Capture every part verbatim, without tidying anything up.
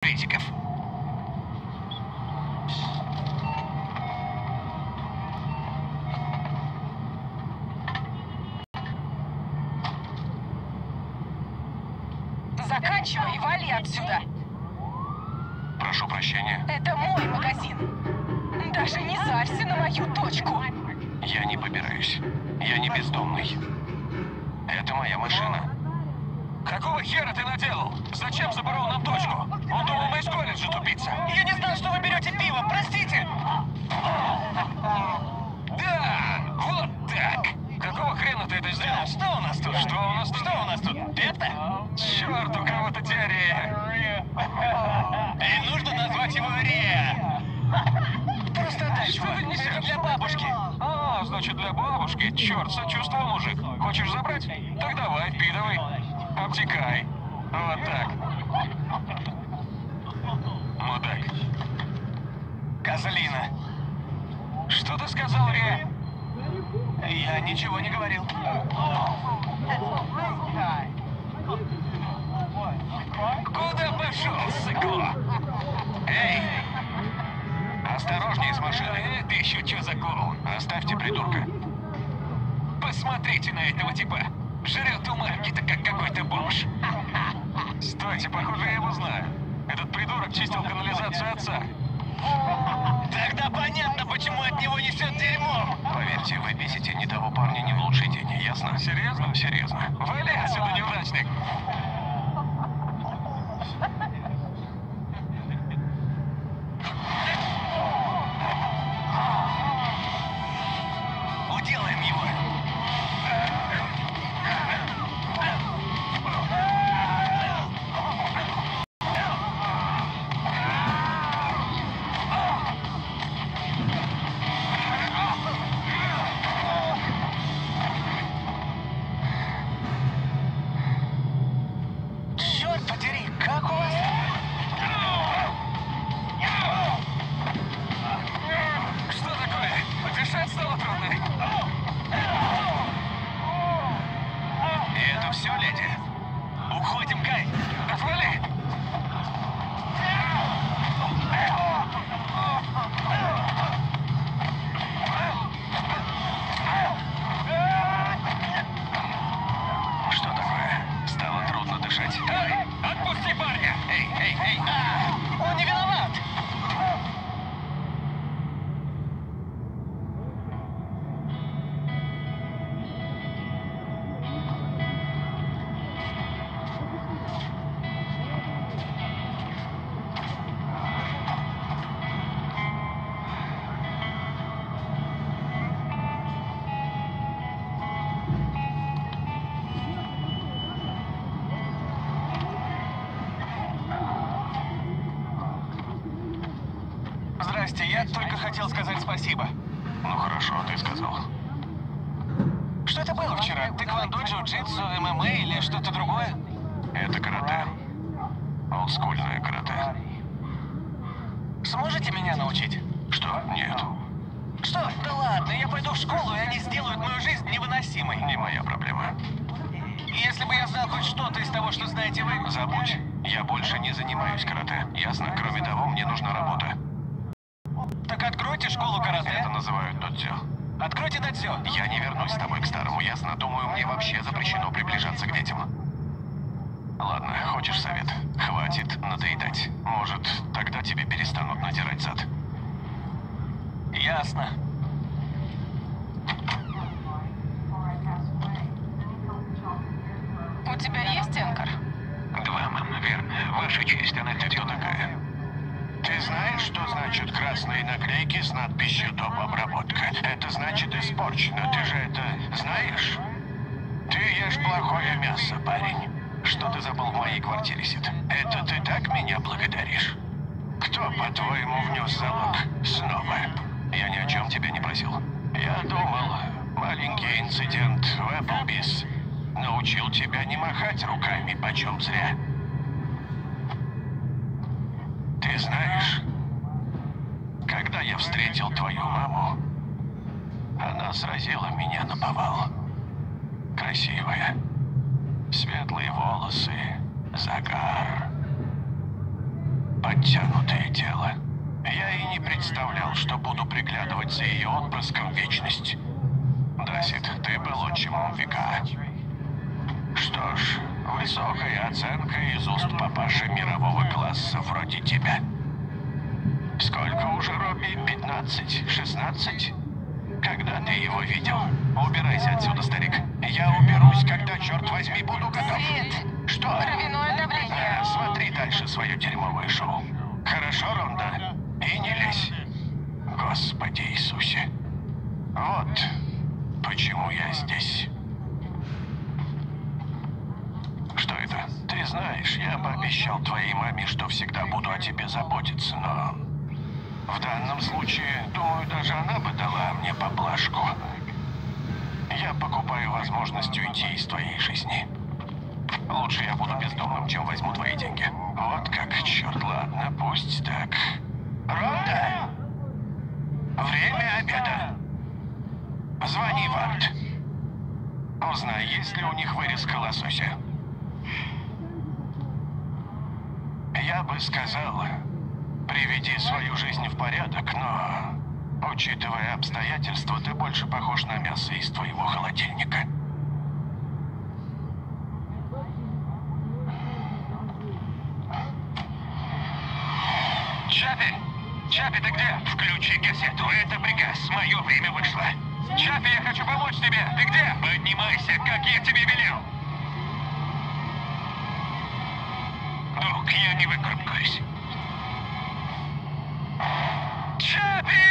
крейзиков. Заканчивай и вали отсюда. Прошу прощения. Это мой магазин. Даже не зарься на мою дочку. Я не побираюсь. Я не бездомный. Это моя машина. Какого хера ты наделал? Зачем забрал нам дочку? Он думал, мы из колледжа, тупица. Я не знал, что вы берете пиво, простите! Да, вот так. Какого хрена ты это сделал? Что у нас тут? Что у нас тут? Что у нас тут? Пепта? Черт, у кого-то диарея. И нужно назвать его Реа. Просто отдай, Что ты несешь? это для бабушки. А, значит, для бабушки. Черт, сочувствую, мужик. Хочешь забрать? Так давай, впитывай. Обтекай. Вот так. Мудак. Козлина. Что ты сказал, Ре? Я ничего не говорил. Куда пошел, сыкло? Эй! Осторожнее с машиной. Это еще что за клоун? Оставьте придурка. Посмотрите на этого типа. Жрет у марки-то как какой-то бомж. Стойте, похоже, я его знаю. Этот придурок чистил канализацию отца. Тогда понятно, почему от него несет дерьмом. Поверьте, вы бесите не того парня не в лучший день, ясно? Серьезно? Серьезно. Вали отсюда, неудачник. Уделаем его. Черт подери, как у вас? Что такое? Дышать стало трудно. И это все, леди? Уходим, Кай. Отвали! Что такое? Стало трудно дышать. Эй, отпусти парня! Эй, эй, эй! Он не виноват. Здрасте, я только хотел сказать спасибо. Ну хорошо, ты сказал. Что это было вчера? Тэквондо, джиу-джитсу, эм эм а или что-то другое? Это карате. Олдскульное карате. Сможете меня научить? Что? Нет. Что? Да ладно, я пойду в школу, и они сделают мою жизнь невыносимой. Не моя проблема. Если бы я знал хоть что-то из того, что знаете вы... Забудь. Я больше не занимаюсь карате. Ясно? Кроме того, мне нужна работа. Так откройте школу карате. Это называют додзё. Откройте додзё. Я не вернусь с тобой к старому, ясно? Думаю, мне вообще запрещено приближаться к детям. Ладно, хочешь совет? Хватит надоедать. Может, тогда тебе перестанут натирать зад. Ясно. У тебя есть Энкор? Два, мама, верно. Ваша честь, она кто такая? Ты знаешь, что значит красные наклейки с надписью «Доп-обработка»? Это значит испорчено. Ты же это знаешь? Ты ешь плохое мясо, парень. Что ты забыл в моей квартире, Сид? Это ты так меня благодаришь? Кто, по-твоему, внес залог снова? Я ни о чем тебя не просил. Я думал, маленький инцидент в Эпплбис научил тебя не махать руками почем зря. Ты знаешь, когда я встретил твою маму, она сразила меня наповал. Красивая. Светлые волосы, загар. подтянутое тело. Я и не представлял, что буду приглядывать за ее отпрыском вечность. Дасит, ты был отчимом века. Что ж, высокая оценка из уст папаши мирового класса вроде тебя. Сколько уже, Робби? пятнадцать? шестнадцать? Когда ты его видел? Убирайся отсюда, старик. Я уберусь, когда, черт возьми, буду готов. Свет! Что? Кровяное давление. А, смотри дальше свое дерьмовое шоу. Хорошо, Ронда? И не лезь. Господи Иисусе. Вот почему я здесь. Что это? Ты знаешь, я пообещал твоей маме, что всегда буду о тебе заботиться, но... В данном случае, думаю, даже она бы дала мне поблажку. Я покупаю возможность уйти из твоей жизни. Лучше я буду бездомным, чем возьму твои деньги. Вот как, черт, ладно, пусть так. Ронда! Время обеда. Звони в Арт. Узнай, есть ли у них вырезка лосося. Я бы сказал, приведи свою жизнь в порядок, но, учитывая обстоятельства, ты больше похож на мясо из твоего холодильника. Чапи! Чапи, ты где? Включи кассету, это приказ, мое время вышло. Чапи, я хочу помочь тебе, ты где? Поднимайся, как я тебе велел. Друг, я не выкарабкаюсь. Чапи!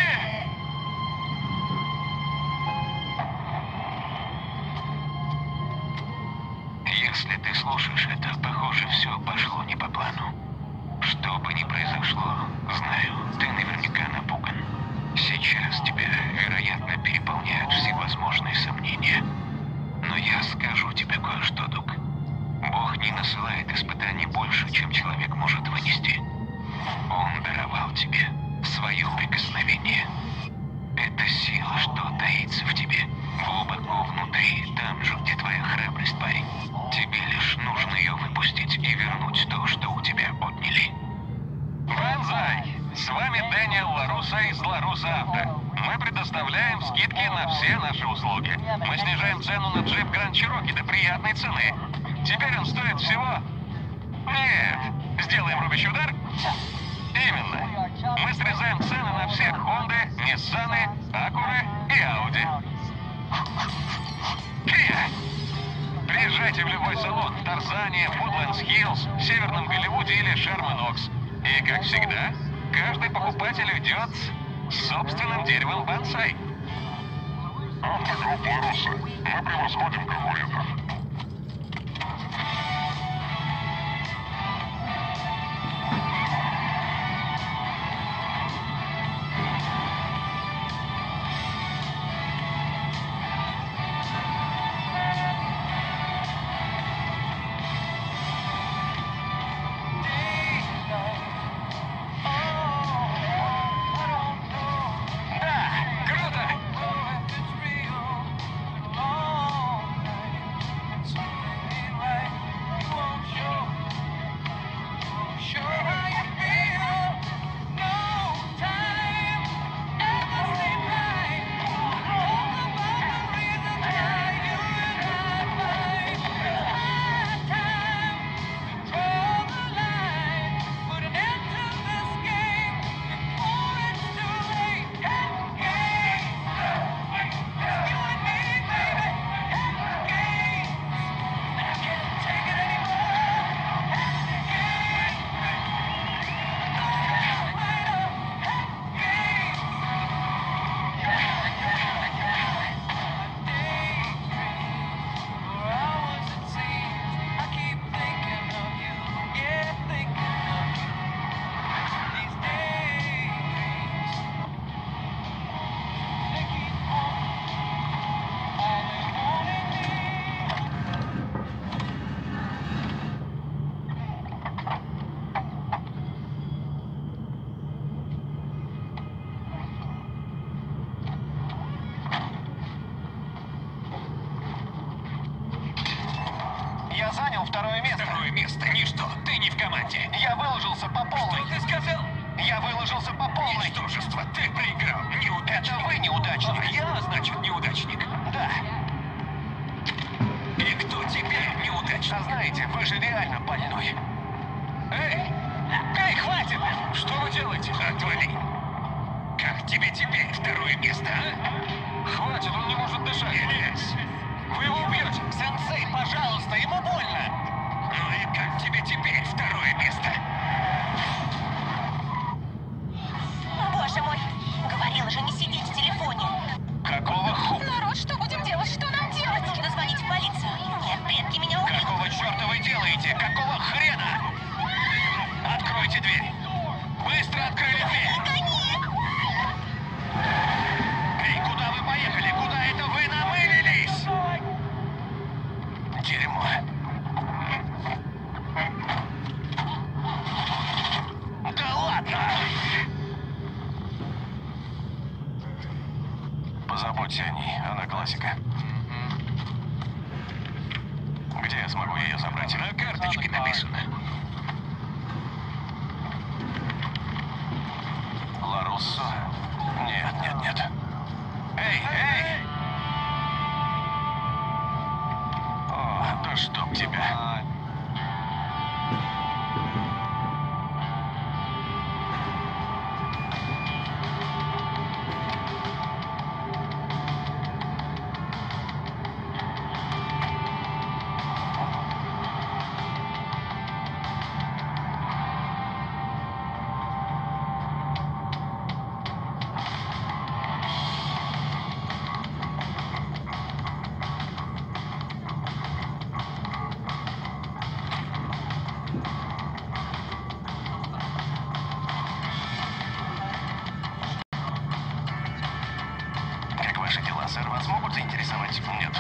Если ты слушаешь это, похоже, все пошло не по плану. Что бы ни произошло, знаю, ты наверняка напуган. Сейчас тебя, вероятно, переполняют всевозможные сомнения. Но я скажу тебе кое-что, Дуг. Бог не насылает испытаний больше, чем человек может вынести. Он даровал тебе свое прикосновение. Это сила, что таится в тебе, глубоко внутри, там же, где твоя храбрость, парень. Тебе лишь нужно ее выпустить и вернуть то, что у тебя отняли. Банзай! С вами Дэниел Ларуса из Ларуса Авто. Мы предоставляем скидки на все наши услуги. Мы снижаем цену на джип Гранд Чироки до приятной цены. Теперь он стоит всего... Нет. Сделаем рубящий удар? Именно. Мы срезаем цены на всех Хонды, Ниссаны, Акуры и Ауди. Фия! Приезжайте в любой салон в Тарзане, Вудлендс Хиллз, Северном Голливуде или Шерман Окс. И, как всегда, каждый покупатель уйдет с собственным деревом бонсай. Автогруппа Ларуса. Мы превосходим конкурентов. сказал? Я выложился по полной. Ничтожество, ты проиграл. Неудачник. Это вы неудачник. А я, значит, неудачник. Да. И кто теперь неудачник? А знаете, вы же реально больной. Эй! Эй, хватит! Что вы делаете? Отвали! Как тебе теперь второе место, а? Хватит, он не может дышать. Не лезь! Вы его убьете! Сенсей, пожалуйста, ему больно. Ну и как тебе теперь второе место? Боже мой! Говорила же не сидеть в телефоне. Какого ху... Народ, что будем делать? Что нам делать? Нужно звонить в полицию. Нет, предки меня убьют. Какого черта вы делаете? Какого хрена? Откройте дверь. Быстро открыли дверь. Гони! Эй, куда вы поехали? Куда это вы намылились? Дерьмо. Да ладно! Позаботься о ней, она классика. Где я смогу ее забрать? На карточке написано. Ларуссо? Нет, нет, нет. Эй, эй! О, да чтоб тебя. Как ваши дела, сэр? Вас могут заинтересовать? Нет.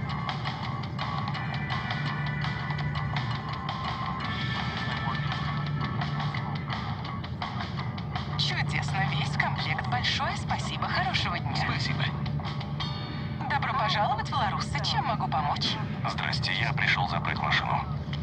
Чудесно, весь комплект. Большое спасибо. Хорошего дня. Спасибо. Добро пожаловать в Ларусса. Чем могу помочь? Здрасте, я пришел забрать машину.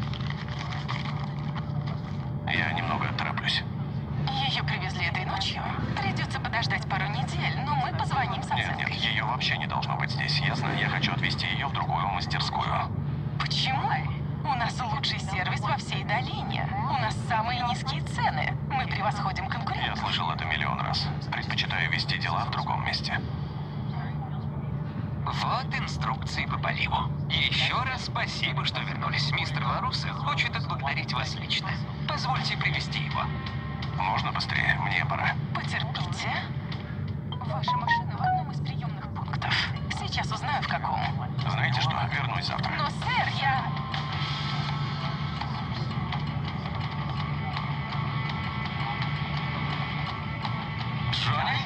Я немного тороплюсь. Ее привезли этой ночью. Придется подождать пару недель, но мы позвоним с Нет, оценкой. нет, ее вообще не должно быть здесь, ясно? Я хочу отвезти ее в другую мастерскую. Почему? У нас лучший сервис во всей долине. У нас самые низкие цены. Мы превосходим Я конкурентов. слышал это миллион раз. Предпочитаю вести дела в другом месте. Вот инструкции по поливу. Еще раз спасибо, что вернулись. Мистер Ларусса хочет отблагодарить вас лично. Позвольте привести его. Можно быстрее, мне пора. Потерпите. Ваша машина в одном из приемных пунктов. Сейчас узнаю, в каком. Знаете что, вернусь завтра. Но, сэр, я... Джонни?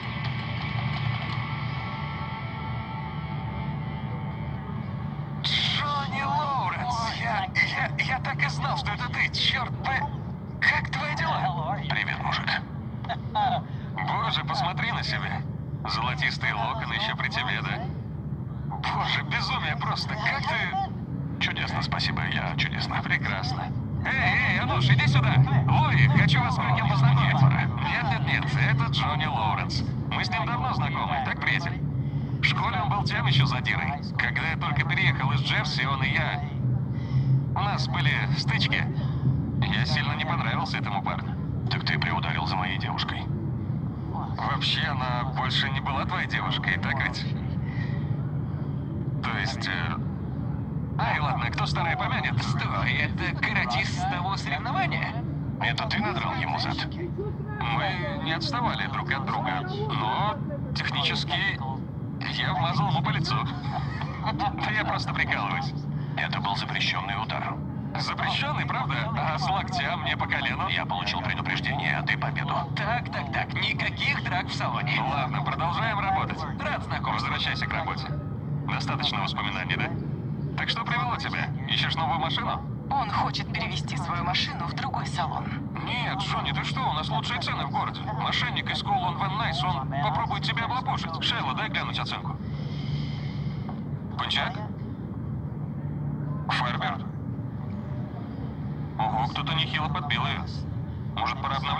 Джонни Лоуренс! Я, я, я так и знал, что это ты, черт бы... Как твои дела? Привет, мужик. Боже, посмотри на себя. Золотистые локоны еще при тебе, да? Боже, безумие просто. Как ты... Чудесно, спасибо, я чудесно. Прекрасно. Эй, эй, Ануш, иди сюда. Луи, хочу вас кое-кем познакомить. Нет, нет, нет, это Джонни Лоуренс. Мы с ним давно знакомы, так, приятель? В школе он был тем еще задирой. Когда я только переехал из Джерси, он и я... У нас были стычки. Я сильно не понравился этому парню. Так ты приударил за моей девушкой. Вообще, она больше не была твоей девушкой, так ведь? То есть... Э... Ай, ладно, кто старый помянет? Стой, это каратист с того соревнования? Это ты надрал ему зад? Мы не отставали друг от друга, но технически я вмазал ему по лицу. Да я просто прикалываюсь. Это был запрещенный удар. Запрещенный, правда? А с локтя мне по колену? Я получил предупреждение, а ты победу. Так, так, так, никаких драк в салоне. Ну ладно, продолжаем работать. Рад знакомству. Возвращайся к работе. Достаточно воспоминаний, да? Так что привело тебя? Ищешь новую машину? Он хочет перевести свою машину в другой салон. Нет, Джонни, ты что? У нас лучшие цены в городе. Мошенник из Колон Ван Найс, он попробует тебя облапошить. Шейла, дай глянуть оценку. Пунчак? Фарбер? Ого, кто-то нехило подбил ее. Может, пора обновлять?